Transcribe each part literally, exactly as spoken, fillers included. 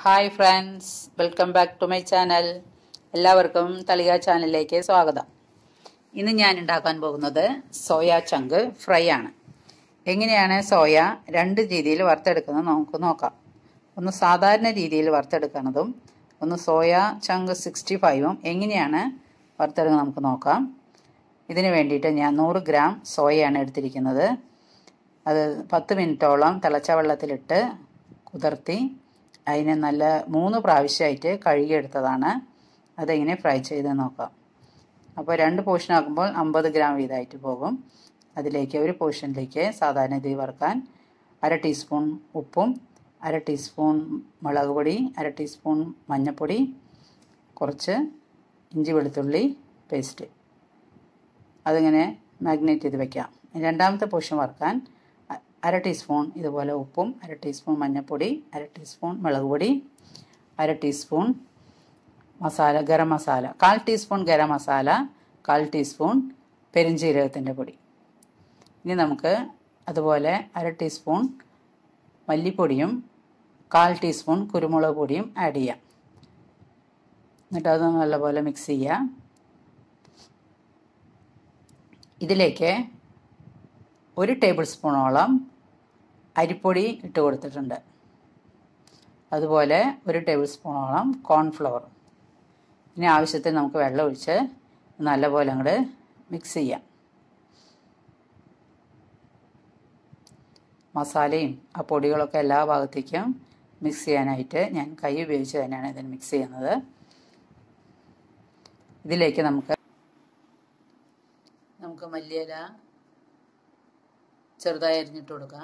Hi friends, welcome back to my channel. എല്ലാവർക്കും തളിക ചാനലിലേക്ക് സ്വാഗതം. ഇന്ന് ഞാൻ ഉണ്ടാക്കാൻ പോകുന്നത് സോയ ചങ്ക് ഫ്രൈ ആണ്. എങ്ങനെയാണ് സോയ രണ്ട് രീതിയിൽ വറുത്തെടുക്കുന്നത് നമുക്ക് നോക്കാം. ഒന്ന് സാധാരണ രീതിയിൽ വറുത്തെടുക്കുന്നതും ഒന്ന് സോയ ചങ്ക് സിക്സ്റ്റി ഫൈവും എങ്ങനെയാണ് വറുത്തെടുക്കുന്നത് നമുക്ക് നോക്കാം. ഇതിന് വേണ്ടിയിട്ട് ഞാൻ നൂറ് ഗ്രാം സോയയാണ് എടുത്തിരിക്കുന്നത്. അത് പത്ത് മിനിറ്റോളം തിളച്ച വെള്ളത്തിലിട്ട് കുതിർത്തി അതിനെ നല്ല മൂന്ന് പ്രാവശ്യമായിട്ട് കഴുകിയെടുത്തതാണ്. അതെങ്ങനെ ഫ്രൈ ചെയ്ത് നോക്കാം. അപ്പോൾ രണ്ട് പോർഷൻ ആക്കുമ്പോൾ അമ്പത് ഗ്രാം വീതമായിട്ട് പോകും. അതിലേക്ക് ഒരു പോർഷനിലേക്ക് സാധാരണ ഇത് വറുക്കാൻ അര ടീസ്പൂൺ ഉപ്പും അര ടീസ്പൂൺ മുളക് പൊടി, അര ടീസ്പൂൺ മഞ്ഞൾപ്പൊടി, കുറച്ച് ഇഞ്ചി വെളുത്തുള്ളി പേസ്റ്റ്, അതിങ്ങനെ മാഗ്നേറ്റ് ചെയ്ത് വയ്ക്കാം. രണ്ടാമത്തെ പോർഷൻ വറുക്കാൻ അര ടീസ്പൂൺ ഇതുപോലെ ഉപ്പും അര ടീസ്പൂൺ മഞ്ഞൾപ്പൊടി, അര ടീസ്പൂൺ മുളക് പൊടി, അര ടീസ്പൂൺ മസാല ഗരം മസാല, കാൽ ടീസ്പൂൺ ഗരം മസാല, കാൽ ടീസ്പൂൺ പെരുംജീരകത്തിൻ്റെ പൊടി. ഇനി നമുക്ക് അതുപോലെ അര ടീസ്പൂൺ മല്ലിപ്പൊടിയും കാൽ ടീസ്പൂൺ കുരുമുളക് പൊടിയും ആഡ് ചെയ്യാം. എന്നിട്ട് അത് നല്ലപോലെ മിക്സ് ചെയ്യാം. ഇതിലേക്ക് ഒരു ടേബിൾ സ്പൂണോളം അരിപ്പൊടി ഇട്ട് കൊടുത്തിട്ടുണ്ട്. അതുപോലെ ഒരു ടേബിൾ സ്പൂണോളം കോൺഫ്ലവർ. ഇനി ആവശ്യത്തിന് നമുക്ക് വെള്ളം ഒഴിച്ച് നല്ലപോലെ അങ്ങോട്ട് മിക്സ് ചെയ്യാം. മസാലയും ആ പൊടികളൊക്കെ എല്ലാ ഭാഗത്തേക്കും മിക്സ് ചെയ്യാനായിട്ട് ഞാൻ കൈ ഉപയോഗിച്ച് തന്നെയാണ് ഇതിന് മിക്സ് ചെയ്യുന്നത്. ഇതിലേക്ക് നമുക്ക് നമുക്ക് മല്ലിയില ചെറുതായി അരിഞ്ഞിട്ട് കൊടുക്കാം.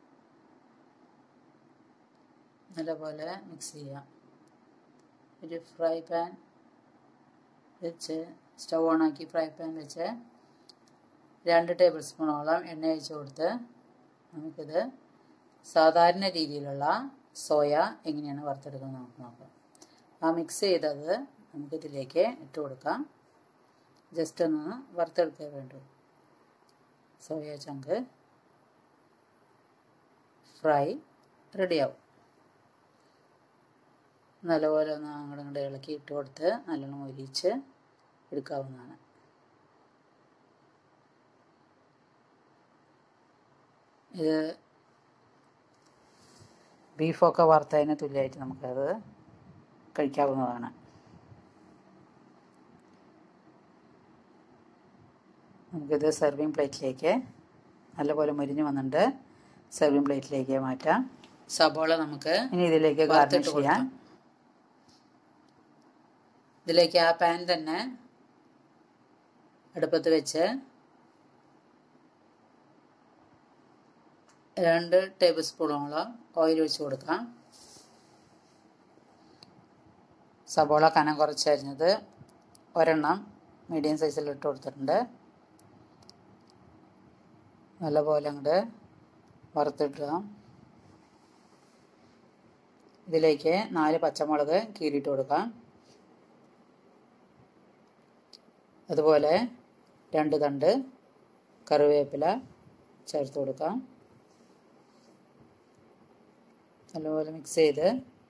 നല്ലപോലെ മിക്സ് ചെയ്യാം. ഒരു ഫ്രൈ പാൻ വെച്ച് സ്റ്റൗ ഓണാക്കി ഫ്രൈ പാൻ വെച്ച് രണ്ട് ടേബിൾ സ്പൂണോളം എണ്ണ ഒഴിച്ച് കൊടുത്ത് നമുക്കിത് സാധാരണ രീതിയിലുള്ള സോയ എങ്ങനെയാണ് വറുത്തെടുക്കുന്നത് നമുക്ക് നോക്കാം. ആ മിക്സ് ചെയ്തത് നമുക്കിതിലേക്ക് ഇട്ട് കൊടുക്കാം. ജസ്റ്റ് ഒന്ന് വറുത്തെടുക്കേ വേണ്ടൂ. സോയ ചങ്ക് ഫ്രൈ റെഡിയാവും. നല്ലപോലെ ഒന്ന് അങ്ങോട്ട് ഇങ്ങോട്ട് ഇളക്കി ഇട്ട് കൊടുത്ത് നല്ലോണം ഒലിച്ച് എടുക്കാവുന്നതാണ്. ഇത് ബീഫൊക്കെ വറുത്തതിന് തുല്യമായിട്ട് നമുക്കത് കഴിക്കാവുന്നതാണ്. നമുക്കിത് സെർവിങ് പ്ലേറ്റിലേക്ക് നല്ലപോലെ മുരിഞ്ഞ് വന്നിട്ട് സെർവിങ് പ്ലേറ്റിലേക്ക് മാറ്റാം. സബോള നമുക്ക് ഇനി ഇതിലേക്ക് ഗാർണിഷ് ചെയ്യാം. ഇതിലേക്ക് ആ പാൻ തന്നെ അടുപ്പത്ത് വെച്ച് രണ്ട് ടേബിൾ സ്പൂണോളം ഓയിൽ ഒഴിച്ച് കൊടുക്കാം. സബോള കനം കുറച്ചരിഞ്ഞത് ഒരെണ്ണം മീഡിയം സൈസിൽ ഇട്ട് കൊടുത്തിട്ടുണ്ട്. നല്ലപോലെ അങ്ങോട്ട് വറുത്തിട്ടുക. ഇതിലേക്ക് നാല് പച്ചമുളക് കീറിയിട്ട് കൊടുക്കാം. അതുപോലെ രണ്ട് തണ്ട് കറിവേപ്പില ചേർത്ത് കൊടുക്കാം. നല്ലപോലെ മിക്സ് ചെയ്ത്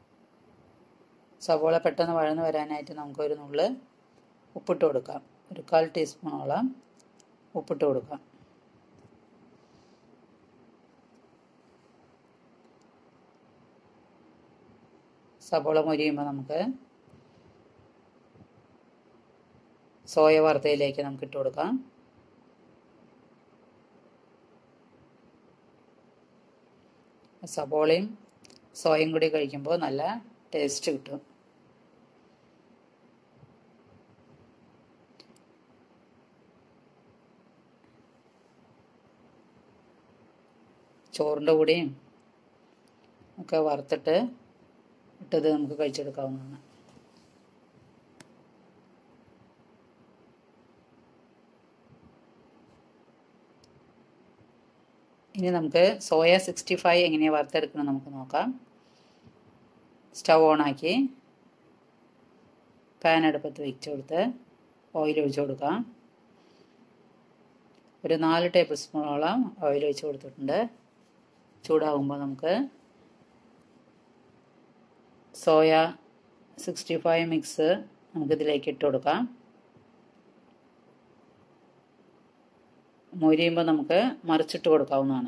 സവോള പെട്ടെന്ന് വഴന്ന് വരാനായിട്ട് നമുക്കൊരു നുള്ള് ഉപ്പിട്ട് കൊടുക്കാം. ഒരു കാൽ ടീസ്പൂണോളം ഉപ്പിട്ട് കൊടുക്കാം. സവോള മൊരിയുമ്പോൾ നമുക്ക് സോയ വറുത്തയിലേക്ക് നമുക്ക് ഇട്ട് കൊടുക്കാം. സവോളയും സോയയും കൂടി കഴിക്കുമ്പോൾ നല്ല ടേസ്റ്റ് കിട്ടും. ചോറിൻ്റെ കൂടെയും ഒക്കെ വറുത്തിട്ട് ഇട്ടത് നമുക്ക് കഴിച്ചെടുക്കാവുന്നതാണ്. ഇനി നമുക്ക് സോയ സിക്സ്റ്റി ഫൈവ് എങ്ങനെയാണ് വറുത്തെടുക്കണം നമുക്ക് നോക്കാം. സ്റ്റൗ ഓണാക്കി പാൻ അടുപ്പത്ത് വെച്ച് കൊടുത്ത് ഓയിൽ ഒഴിച്ച് കൊടുക്കാം. ഒരു നാല് ടേബിൾ സ്പൂണോളം ഓയിൽ ഒഴിച്ച് കൊടുത്തിട്ടുണ്ട്. ചൂടാകുമ്പോൾ നമുക്ക് സോയ സിക്സ്റ്റി ഫൈവ് മിക്സ് നമുക്കിതിലേക്ക് ഇട്ട് കൊടുക്കാം. മൊരിയുമ്പോൾ നമുക്ക് മറിച്ചിട്ട് കൊടുക്കാവുന്നതാണ്.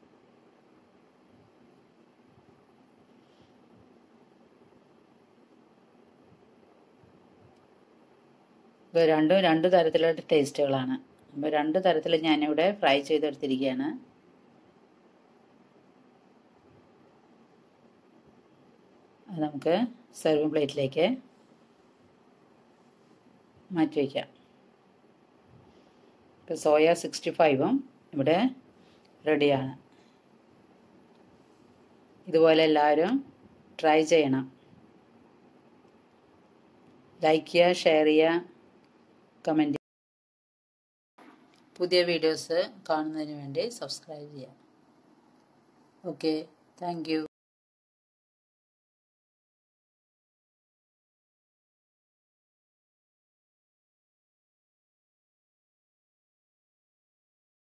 ഇപ്പോൾ രണ്ടും രണ്ട് തരത്തിലുള്ള ടേസ്റ്റുകളാണ്. അപ്പോൾ രണ്ട് തരത്തിൽ ഞാനിവിടെ ഫ്രൈ ചെയ്തെടുത്തിരിക്കുകയാണ്. അത് നമുക്ക് സെർവിങ് പ്ലേറ്റിലേക്ക് മാറ്റി വയ്ക്കാം. ഇപ്പോൾ സോയ സിക്സ്റ്റി ഫൈവും ഇവിടെ റെഡിയാണ്. ഇതുപോലെ എല്ലാവരും ട്രൈ ചെയ്യണം. ലൈക്ക് ചെയ്യുക, ഷെയർ ചെയ്യുക, കമൻറ്റ് ചെയ്യുക. പുതിയ വീഡിയോസ് കാണുന്നതിന് വേണ്ടി സബ്സ്ക്രൈബ് ചെയ്യുക. Okay, thank U.